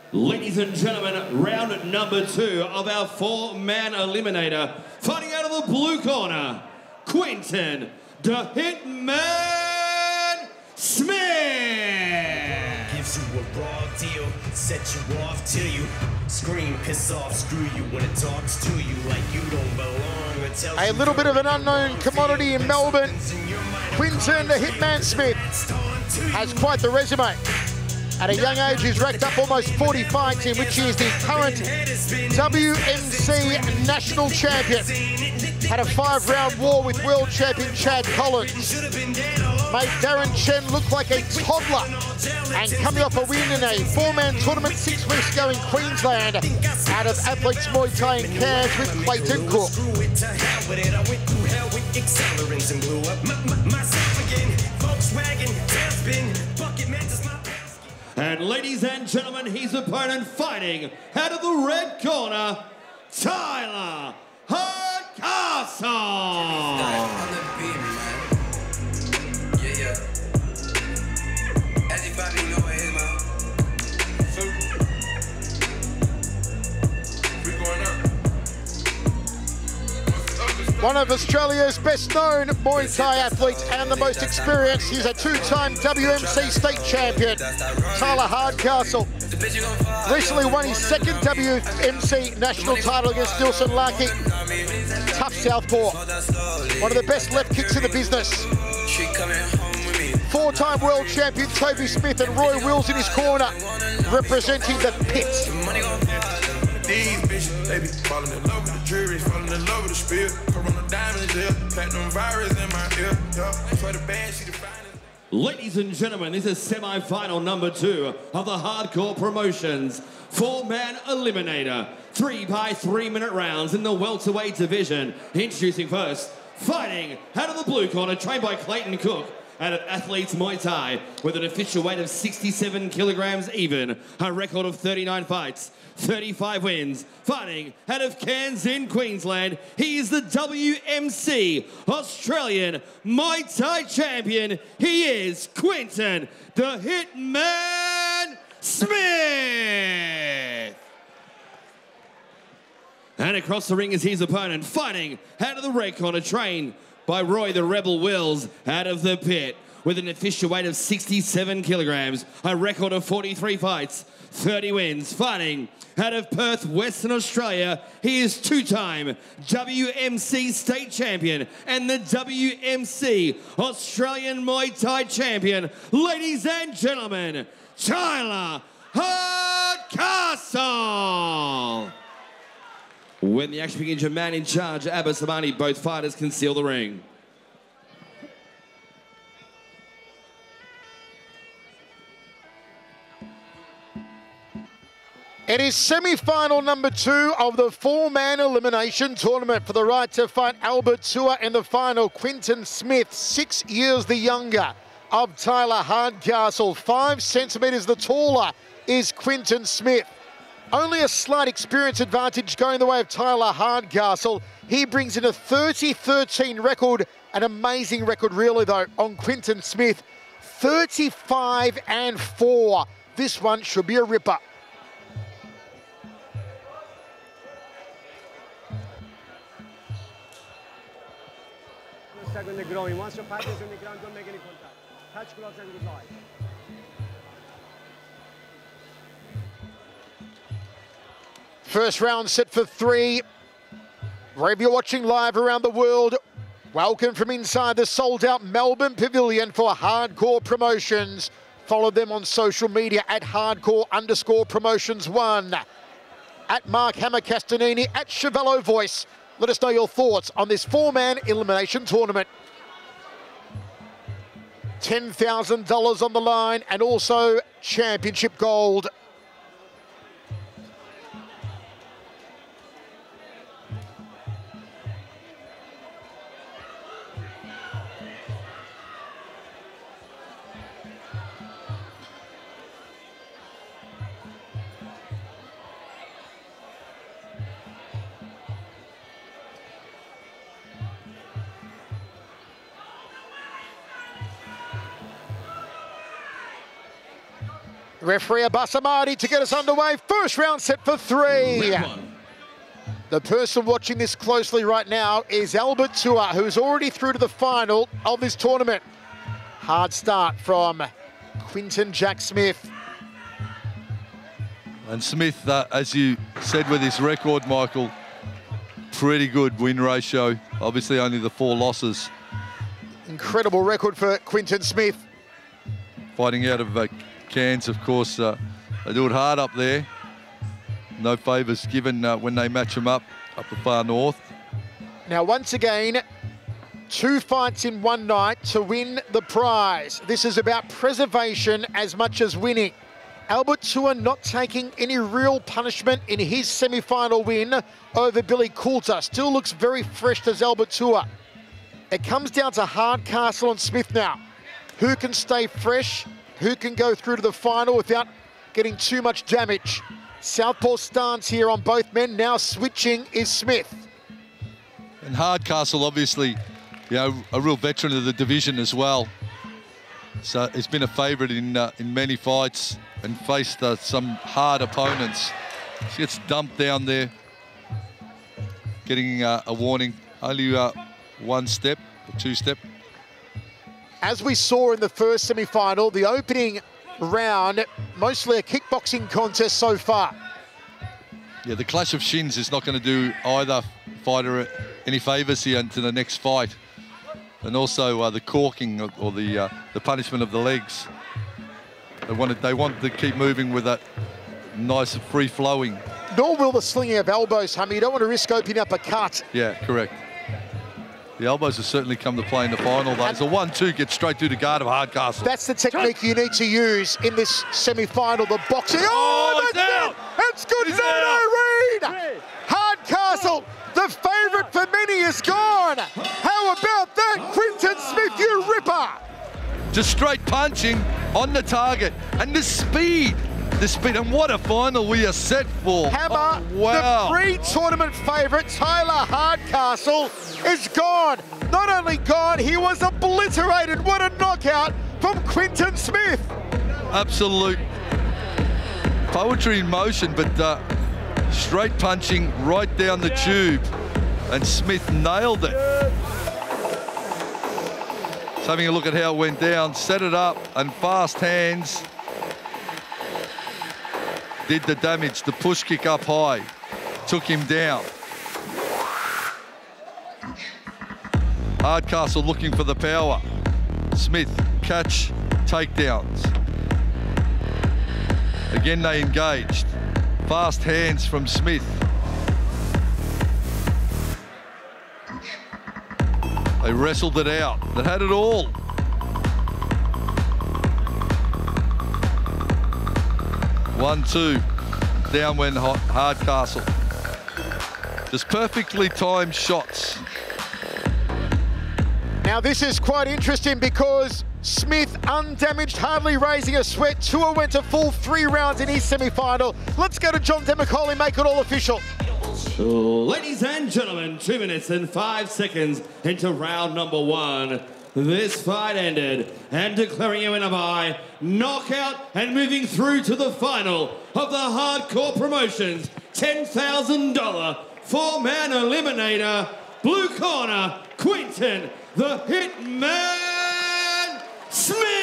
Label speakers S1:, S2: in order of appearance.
S1: Ladies and gentlemen, round number 2 of our 4-man eliminator. Fighting out of the blue corner, Quentin, the Hitman Smith.
S2: Gives you a raw deal, set you off till you scream, piss off, screw you when it talks to you like you don't belong.
S3: A little bit of an unknown commodity in Melbourne. Quentin, the Hitman Smith, has quite the resume. At a young age, he's racked up almost 40 fights, in which he is the current WMC national champion. Had a 5-round war with world champion Chad Collins. Made Darren Chen look like a toddler. And coming off a win in a 4-man tournament 6 weeks ago in Queensland, out of Athletes Muay Thai in Cairns with Clayton Cook.
S1: And ladies and gentlemen, his opponent fighting out of the red corner, Tyler Hardcastle.
S3: One of Australia's best-known Muay Thai athletes and the most experienced. He's a 2-time WMC state champion, Tyler Hardcastle. Recently won his 2nd WMC national title against Nilsson Larky. Tough southpaw. One of the best left kicks in the business. 4-time world champion Toby Smith and Roy Wills in his corner, representing the pit.
S4: These bitches, they be falling in love with the jury, falling in love with the spill. Corona diamonds, yeah, platinum virus in my ear, yeah. For the band, she the finest.
S1: Ladies and gentlemen, this is semi-final number 2 of the Hardcore Promotions 4-man eliminator. 3-by-3-minute rounds in the welterweight division. Introducing first, fighting out of the blue corner, trained by Clayton Cook, out of Athletes Muay Thai, with an official weight of 67 kilograms even, a record of 39 fights, 35 wins. Fighting out of Cairns in Queensland, he is the WMC Australian Muay Thai champion. He is Quentin, the Hitman Smith. And across the ring is his opponent, fighting out of the red corner, trained by Roy the Rebel Wills, out of the pit, with an official weight of 67 kilograms, a record of 43 fights, 30 wins. Fighting out of Perth, Western Australia, he is 2-time WMC state champion and the WMC Australian Muay Thai champion. Ladies and gentlemen, Tyler Hardcastle. When the action begins, your man in charge, Abbas Amani, both fighters conceal the ring.
S3: It is semi-final number 2 of the 4-man elimination tournament for the right to fight Albert Tua in the final. Quentin Smith, 6 years the younger of Tyler Hardcastle. 5 centimetres the taller is Quentin Smith. Only a slight experience advantage going the way of Tyler Hardcastle. He brings in a 30-13 record, an amazing record really though, on Quentin Smith. 35-4. This one should be a ripper.
S5: When they're growing. Once your partner is on the ground, don't make any contact. Touch gloves and goodbye.
S3: First round set for 3. Wherever you're watching live around the world, welcome from inside the sold-out Melbourne Pavillion for Hardcore Promotions. Follow them on social media at Hardcore_Promotions1. At Mark Hammer Castanini, at Chevello Voice. Let us know your thoughts on this 4-man elimination tournament. $10,000 on the line and also championship gold. Referee Abasamadi to get us underway. First round set for 3. The person watching this closely right now is Albert Tua, who's already through to the final of this tournament. Hard start from Quentin Jack Smith.
S6: And Smith, as you said with his record, Michael, pretty good win ratio. Obviously only the 4 losses.
S3: Incredible record for Quentin Smith.
S6: Fighting out of Cairns, of course, they do it hard up there. No favours given when they match them up the far north.
S3: Now, once again, 2 fights in one night to win the prize. This is about preservation as much as winning. Albert Tua not taking any real punishment in his semi-final win over Billy Coulter. Still looks very fresh as Albert Tua. It comes down to Hardcastle and Smith now. Who can stay fresh? Who can go through to the final without getting too much damage? Southpaw stance here on both men. Now switching is Smith.
S6: And Hardcastle, obviously, you know, a real veteran of the division as well. So he's been a favourite in many fights and faced some hard opponents. He gets dumped down there, getting a warning. Only 1 step or 2 step.
S3: As we saw in the first semi-final, the opening round, mostly a kickboxing contest so far.
S6: Yeah, the clash of shins is not going to do either fighter any favours here into the next fight. And also the corking or the punishment of the legs. They want to keep moving with that nice free-flowing.
S3: Nor will the slinging of elbows, Hummy. You don't want to risk opening up a cut.
S6: Yeah, correct. The elbows have certainly come to play in the final, though. It's a 1-2, get straight through the guard of Hardcastle.
S3: That's the technique you need to use in this semi-final, the boxing. Oh, that's
S6: out!
S3: It! That's good, no read! Hardcastle, the favourite for many, is gone. How about that, Quentin Smith, you ripper?
S6: Just straight punching on the target. And the speed, and what a final we are set for.
S3: Hammer,
S6: oh, wow.
S3: The pre-tournament favourite, Tyler Hardcastle, is gone. Not only gone, he was obliterated. What a knockout from Quentin Smith.
S6: Absolute poetry in motion, but straight punching right down the tube. And Smith nailed it. Just having a look at how it went down, set it up, and fast hands did the damage. The push kick up high took him down. Hardcastle looking for the power. Smith, catch, takedowns. Again, they engaged. Fast hands from Smith. They wrestled it out. They had it all. One, two, down went Hardcastle. Just perfectly timed shots.
S3: Now this is quite interesting because Smith undamaged, hardly raising a sweat. Tua went to full 3 rounds in his semi-final. Let's go to John Demicoli, make it all official.
S1: Ladies and gentlemen, 2 minutes and 5 seconds into round number 1. This fight ended, and declaring a winner by knockout and moving through to the final of the Hardcore Promotions $10,000 4-man eliminator, blue corner, Quentin the Hitman Smith.